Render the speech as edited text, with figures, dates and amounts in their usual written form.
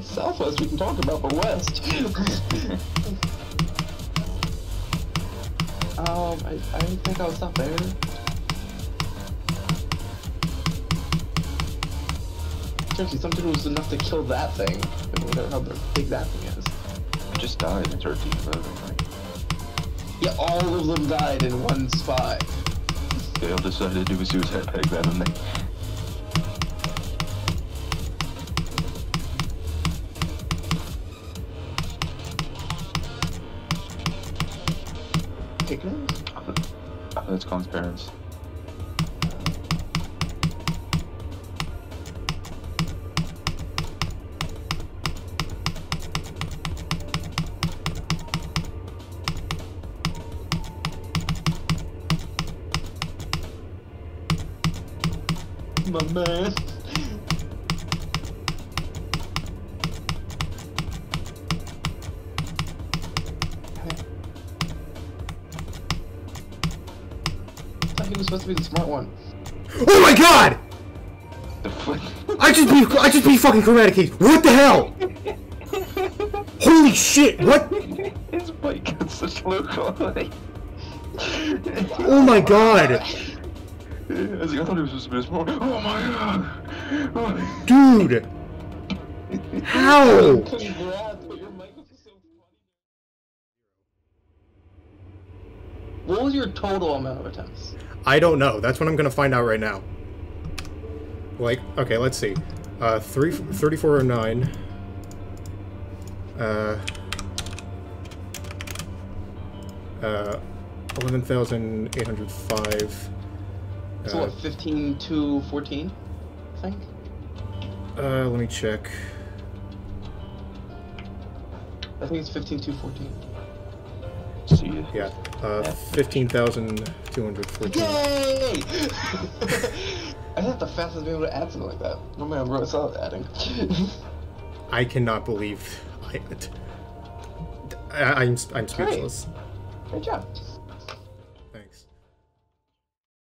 Southwest we can talk about, but West. I didn't think I was up there. Seriously, something was enough to kill that thing. Whatever how big that thing is. It just died in 13, right? Yeah, all of them died in one spot. They all decided to do a suicide pact, didn't they? Hickman? That's Kong's parents. My man. I thought he was supposed to be the smart one. Oh my god! The fuck? I just beat fucking Chromatic. What the hell? Holy shit! What? His bike got such low quality. Oh my god! I thought it was supposed to be a small. Oh my god! Oh. Dude! How? What was your total amount of attempts? I don't know. That's what I'm gonna find out right now. Like, okay, let's see. 3409. 11,805. So what, 15 to 14, I think? Let me check. I think it's 15 to 14. See ya. Yeah, 15,214. Yay! I think the fastest being able to add something like that. Oh man, I'm really solid at adding. I cannot believe I'm speechless. Great job.